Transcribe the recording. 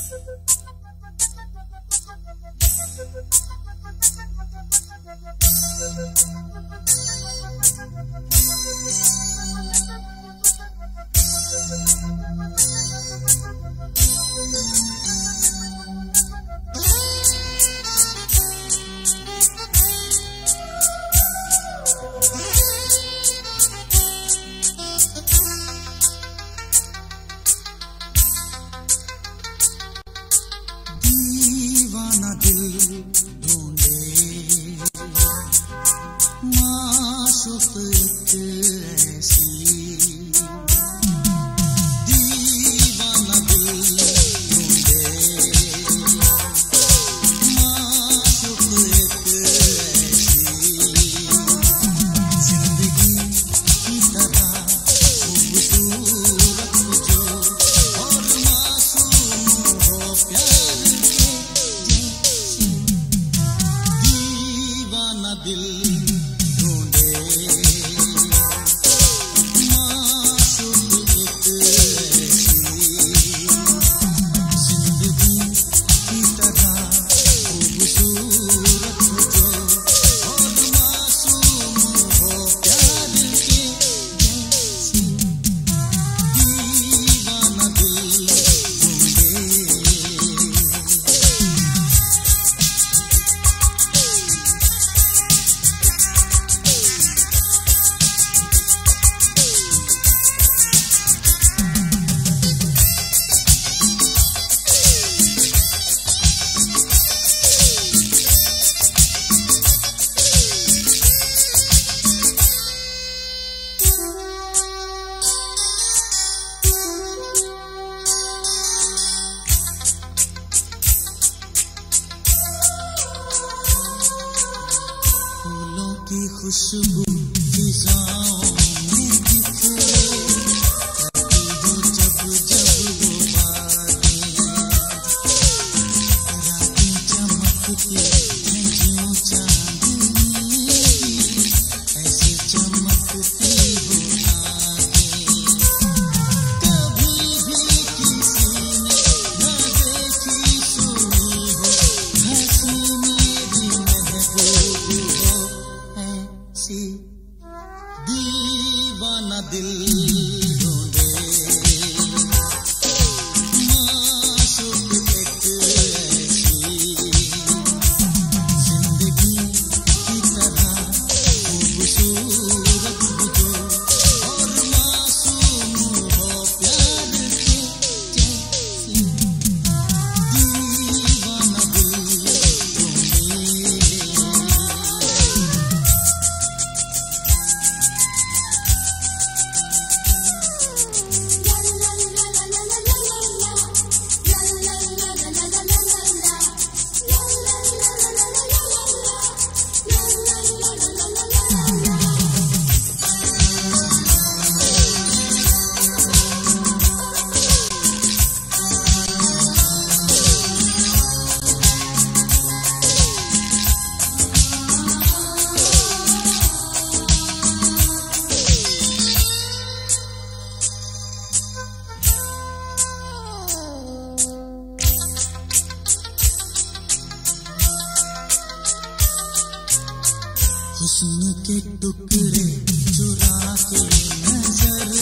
खुशबू फिजाओं में बिखरे हो जब जब वो बातें रातें चमकती हैं ज्यों चांदनी ऐसे चमकती हो आँखें कभी भी किसी ने न देखी सुनी हो हंसी मेरी महबूब हो ऐसी दीवाना दिल ढूंढे माशूक एक ऐसी जिंदगी की तरह खूबसूरत जो और मासूम हो प्यार के जैसी दीवाना दिल ढूंढे। हुस्न के टुकड़े चुरा के नजर